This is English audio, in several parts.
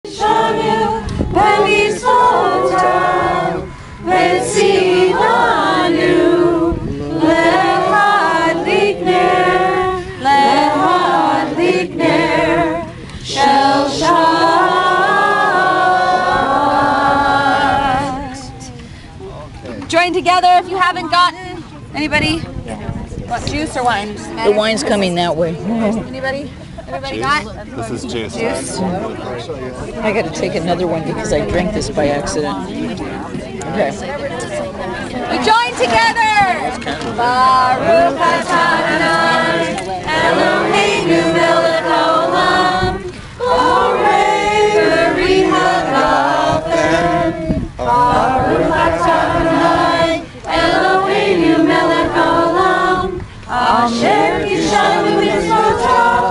Shanu, Pemisota, Vesinanu, Lehad Likner, Shel Shabbat. Join together if you haven't gotten. Anybody? What, juice or wine? The wine's coming that way. Anybody? Everybody got? This is juice. I got to take another one because I drank this by accident. Okay. We join together. Baruch atah Adonai, Eloheinu melech haolam, borei b'ri hagafen. Baruch atah Adonai, Eloheinu melech haolam, asher kishanu mitzvotav.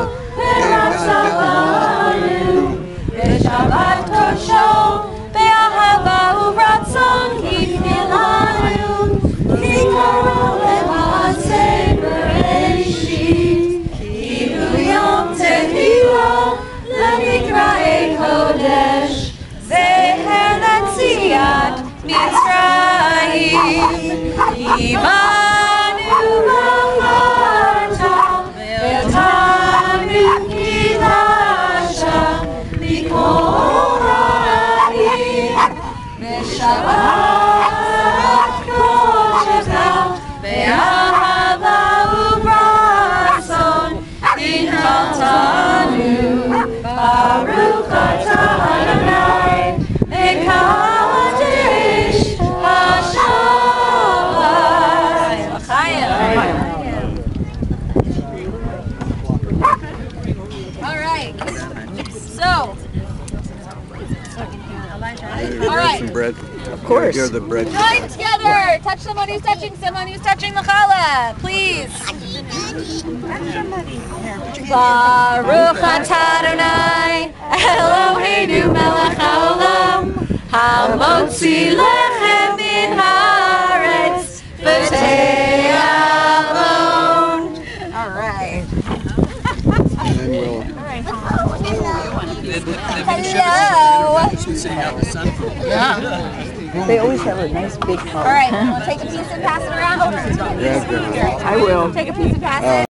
Shabbat kosho, be'ahava u'ratzon hifnilanu, kikaro le'maaseh bereishit, kihu yom tehila le'nikra'ei kodesh, zeher letziat Mitzrayim, imanu b'charta, ve'tanu Shabbat kosheka be'ahava u'ratzon hinaltanu Baruch atah Adonai mekadesh hashabbat. All right. So. All right. Some bread. Of course. You're the bread. Join together. Touch someone who's touching the challah. Please. Baruch atah Adonai, Eloheinu melech haolam, hamotzi lechem min haaretz v'te'avon. All right. And then we'll. Hello. Yeah. They always have a nice big heart. All right. We'll take a piece and pass it around. I will. Take a piece and pass it.